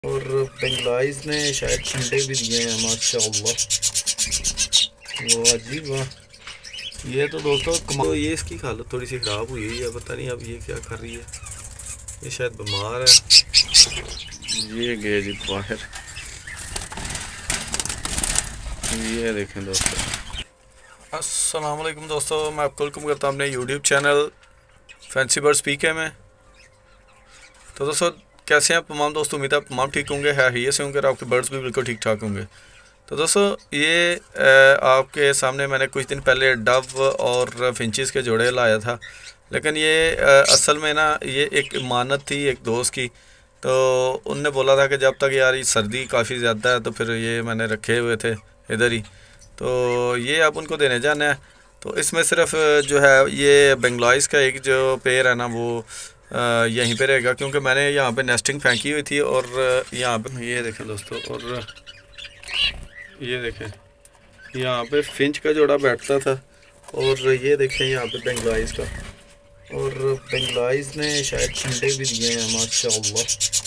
और बंगलाइज ने शायद अंडे भी दिए हैं माशाअल्लाह। वो अजीब वाह। ये तो दोस्तों तो ये इसकी हालत थोड़ी सी ख़राब हुई है, पता नहीं अब ये क्या कर रही है। ये शायद बीमार है। ये गए जी बाहर। ये देखें दोस्तों। अस्सलाम वालेकुम दोस्तों, मैं आपको वेलकम करता हूँ अपने YouTube channel fancy bird speaker में। तो दोस्तों कैसे हैं तमाम दोस्तों, उम्मीद है तमाम ठीक होंगे, है ये से होंगे और आपके बर्ड्स भी बिल्कुल ठीक ठाक होंगे। तो दोस्तों ये आपके सामने मैंने कुछ दिन पहले डव और फिंचेस के जोड़े लाया था, लेकिन ये असल में ना ये एक इमानत थी एक दोस्त की। तो उनने बोला था कि जब तक यार ये सर्दी काफ़ी ज़्यादा है तो फिर ये मैंने रखे हुए थे इधर ही, तो ये अब उनको देने जाना है। तो इसमें सिर्फ जो है ये बंगलाइज का एक जो पेड़ है ना वो यहीं पे रहेगा, क्योंकि मैंने यहाँ पे नेस्टिंग फेंकी हुई थी। और यहाँ पे ये देखें दोस्तों, और ये देखें यहाँ पे फिंच का जोड़ा बैठता था, और ये देखें यहाँ पे बंगलाइज का। और बंगलाइज ने शायद अंडे भी दिए हैं माशाअल्लाह।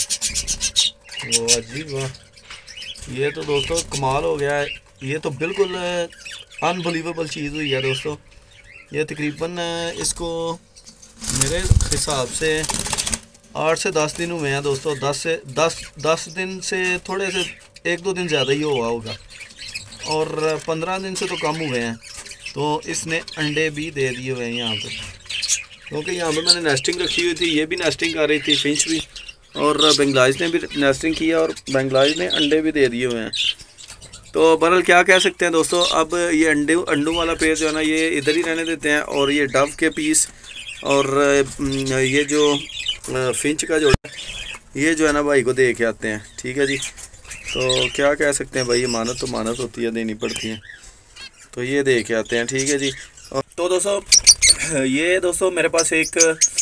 वो अजीब वाह। ये तो दोस्तों कमाल हो गया है। ये तो बिल्कुल अनबिलीवेबल चीज़ हुई है दोस्तों। ये तकरीबन इसको मेरे हिसाब से 8 से 10 दिन हुए हैं दोस्तों। 10 दिन से थोड़े से 1-2 दिन ज़्यादा ही हुआ होगा, और 15 दिन से तो कम हुए हैं। तो इसने अंडे भी दे दिए हुए हैं यहाँ पे, क्योंकि यहाँ पे मैंने नेस्टिंग रखी हुई थी। ये भी नेस्टिंग कर रही थी, फिंच भी, और बंगलाइज ने भी नेस्टिंग किया, और बंगलाइज ने अंडे भी दे दिए हुए हैं। तो बहरहाल क्या कह सकते हैं दोस्तों, अब ये अंडों वाला पेड़ जो है ना ये इधर ही रहने देते हैं, और ये डव के पीस और ये जो फिंच का जोड़ा ये जो है ना भाई को दे के आते हैं। ठीक है जी, तो क्या कह सकते हैं भाई, मानत तो मानत होती है, देनी पड़ती है। तो ये दे के आते हैं। ठीक है जी। तो दोस्तों ये दोस्तों मेरे पास एक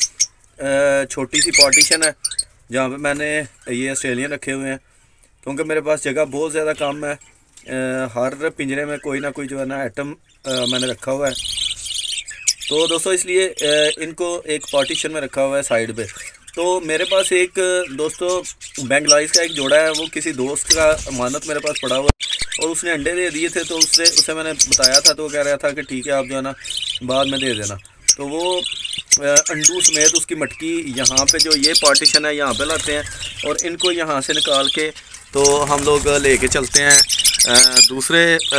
छोटी सी पार्टीशन है जहाँ पे मैंने ये ऑस्ट्रेलियन रखे हुए हैं, क्योंकि मेरे पास जगह बहुत ज़्यादा कम है। हर पिंजरे में कोई ना कोई जो है ना आइटम मैंने रखा हुआ है। तो दोस्तों इसलिए इनको एक पार्टीशन में रखा हुआ है साइड पे। तो मेरे पास एक दोस्तों बंगलाइज का एक जोड़ा है, वो किसी दोस्त का अमानत मेरे पास पड़ा हुआ है, और उसने अंडे दे दिए थे। तो उसे मैंने बताया था, तो वो कह रहा था कि ठीक है आप जो है ना बाद में दे देना। तो वो अंडू समेत उसकी मटकी यहाँ पे जो ये पार्टीशन है यहाँ पे लाते हैं, और इनको यहाँ से निकाल के तो हम लोग लेके चलते हैं दूसरे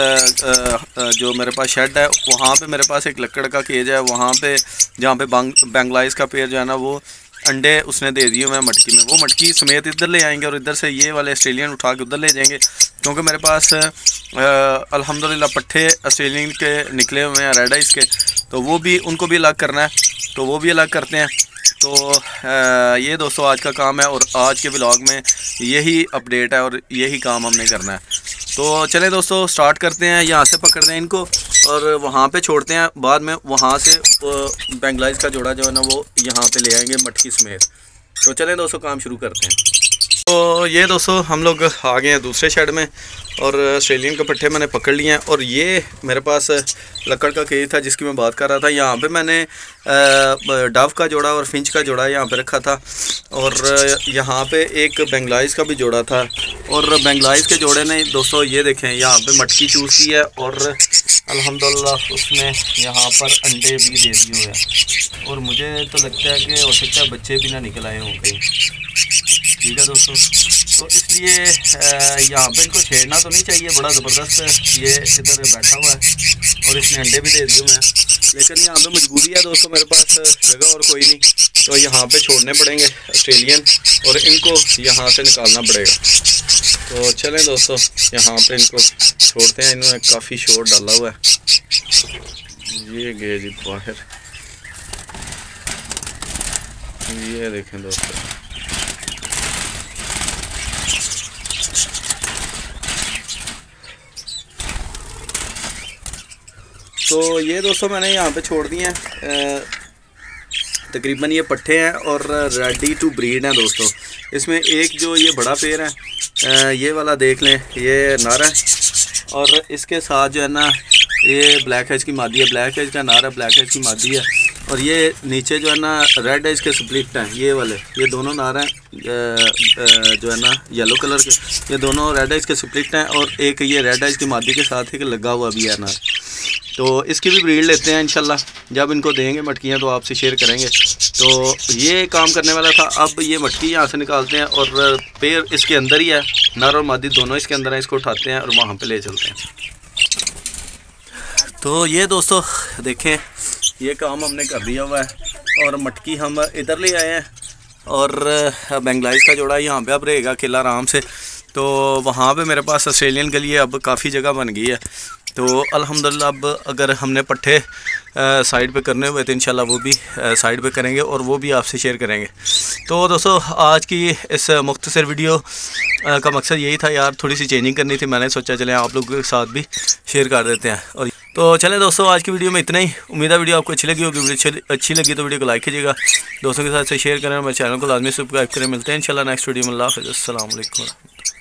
जो मेरे पास शेड है वहाँ पे। मेरे पास एक लकड़ का केज है वहाँ पे, जहाँ पे बंगलाइज का पेड़ जो है ना वो अंडे उसने दे दिए हुए हैं मटकी में। वो मटकी समेत इधर ले आएंगे, और इधर से ये वाले ऑस्ट्रेलियन उठा के उधर ले जाएंगे, क्योंकि मेरे पास अल्हम्दुलिल्लाह पट्ठे ऑस्ट्रेलियन के निकले हुए हैं रेड आइस के। तो वो भी उनको भी अलग करना है, तो वो भी अलग करते हैं। तो ये दोस्तों आज का काम है, और आज के व्लॉग में यही अपडेट है और यही काम हमने करना है। तो चलें दोस्तों स्टार्ट करते हैं। यहाँ से पकड़ते हैं इनको और वहाँ पे छोड़ते हैं, बाद में वहाँ से बंगलाइज का जोड़ा जो है ना वो यहाँ पे ले आएंगे मटकी समेत। तो चलें दोस्तों काम शुरू करते हैं। तो ये दोस्तों हम लोग आ गए हैं दूसरे शेड में, और ऑस्ट्रेलियन के पट्टे मैंने पकड़ लिए हैं। और ये मेरे पास लकड़ का केज था जिसकी मैं बात कर रहा था। यहाँ पे मैंने डव का जोड़ा और फिंच का जोड़ा यहाँ पे रखा था, और यहाँ पे एक बंगलाइज का भी जोड़ा था। और बंगलाइज के जोड़े ने दोस्तों ये देखें यहाँ पे मटकी चूसी है, और अल्हम्दुलिल्लाह उसने यहाँ पर अंडे भी दे दिए हुए हैं। और मुझे तो लगता है कि हो सकता है बच्चे भी ना निकल आए हों कहीं। ठीक है दोस्तों, तो इसलिए यहाँ पे इनको छेड़ना तो नहीं चाहिए। बड़ा ज़बरदस्त ये इधर बैठा हुआ है, और इसने अंडे भी दे दिए हुए हैं, लेकिन यहाँ पे मजबूरी है दोस्तों, मेरे पास जगह और कोई नहीं, तो यहाँ पे छोड़ने पड़ेंगे ऑस्ट्रेलियन, और इनको यहाँ से निकालना पड़ेगा। तो चलें दोस्तों यहाँ पे इनको छोड़ते हैं। इन्होंने काफ़ी शोर डाला हुआ है। ये गए जी बाहर। ये देखें दोस्तों, तो ये दोस्तों मैंने यहाँ पे छोड़ दिए हैं। तकरीबन ये पट्टे हैं और रेडी टू ब्रीड हैं दोस्तों। इसमें एक जो ये बड़ा पेड़ है ये वाला देख लें, ये नर है, और इसके साथ जो है ना ये ब्लैक हेज की मादी है। ब्लैक हेज का नर है, ब्लैक हेज की मादी है। और ये नीचे जो है ना रेड एज के स्प्लिट हैं, ये वाले, ये दोनों नार हैं जो है ना येलो कलर के, ये दोनों रेड एज के स्प्लिट हैं और एक ये रेड एज की मादी के साथ एक लगा हुआ भी है नार। तो इसकी भी ब्रीड लेते हैं इंशाल्लाह, जब इनको देंगे मटकियाँ तो आपसे शेयर करेंगे। तो ये काम करने वाला था। अब ये मटकी यहाँ से निकालते हैं और पेड़ इसके अंदर ही है, नर और मादी दोनों इसके अंदर हैं, इसको उठाते हैं और वहाँ पे ले चलते हैं। तो ये दोस्तों देखें, ये काम हमने कर दिया हुआ है और मटकी हम इधर ले आए हैं और बेंगलाइज का जोड़ा यहाँ पे अब रहेगा किला आराम से। तो वहाँ पे मेरे पास ऑस्ट्रेलियन के लिए अब काफ़ी जगह बन गई है। तो अल्हम्दुलिल्लाह अब अगर हमने पट्ठे साइड पे करने हुए तो इंशाल्लाह वो भी साइड पे करेंगे और वो भी आपसे शेयर करेंगे। तो दोस्तों आज की इस मुख्तसर वीडियो का मकसद यही था यार, थोड़ी सी चेंजिंग करनी थी, मैंने सोचा चले आप लोगों के साथ भी शेयर कर देते हैं। और तो चलें दोस्तों, आज की वीडियो में इतना ही। उम्मीद है वीडियो आपको अच्छी लगी होगी। वीडियो अच्छी लगी तो वीडियो को लाइक कीजिएगा, दोस्तों के साथ से शेयर करें और मेरे चैनल को लाजमी सब्सक्राइब करें। मिलते हैं इंशाल्लाह नेक्स्ट वीडियो में। अल्लाह हाफ़िज़, अस्सलाम वालेकुम।